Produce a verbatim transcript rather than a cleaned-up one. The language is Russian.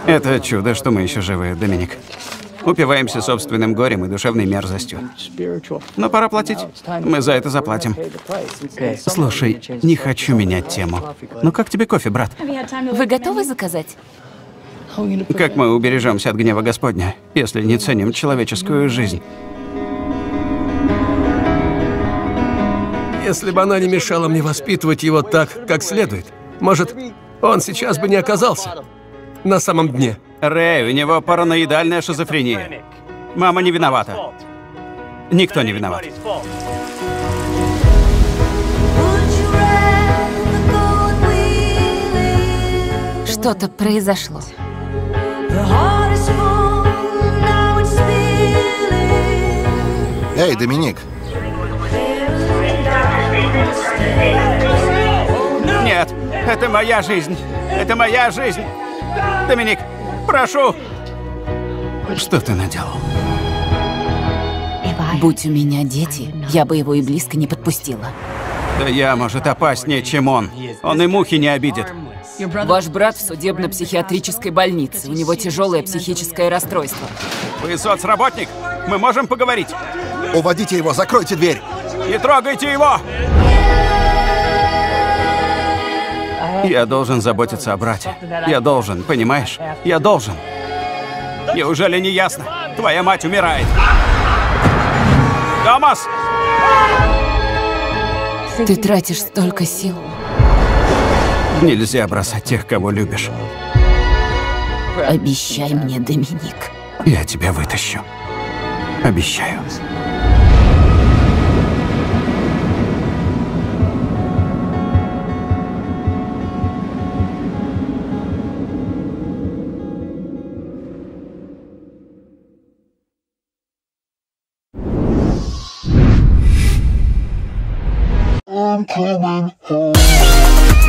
Это чудо, что мы еще живы, Доминик. Упиваемся собственным горем и душевной мерзостью. Но пора платить. Мы за это заплатим. Слушай, не хочу менять тему. Ну как тебе кофе, брат? Вы готовы заказать? Как мы убережемся от гнева Господня, если не ценим человеческую жизнь? Если бы она не мешала мне воспитывать его так, как следует, может, он сейчас бы не оказался на самом дне. Рэй, у него параноидальная шизофрения. Мама не виновата. Никто не виноват. Что-то произошло. Эй, Доминик. Нет, это моя жизнь. Это моя жизнь. Доминик, прошу. Что ты наделал? Будь у меня дети, я бы его и близко не подпустила. Да я, может, опаснее, чем он. Он и мухи не обидит. Ваш брат в судебно-психиатрической больнице. У него тяжелое психическое расстройство. Вы соцработник? Мы можем поговорить? Уводите его, закройте дверь. Не трогайте его! Я должен заботиться о брате. Я должен, понимаешь? Я должен. Неужели не ясно? Твоя мать умирает. Томас! Ты тратишь столько сил. Нельзя бросать тех, кого любишь. Обещай мне, Доминик. Я тебя вытащу. Обещаю. I'm coming home.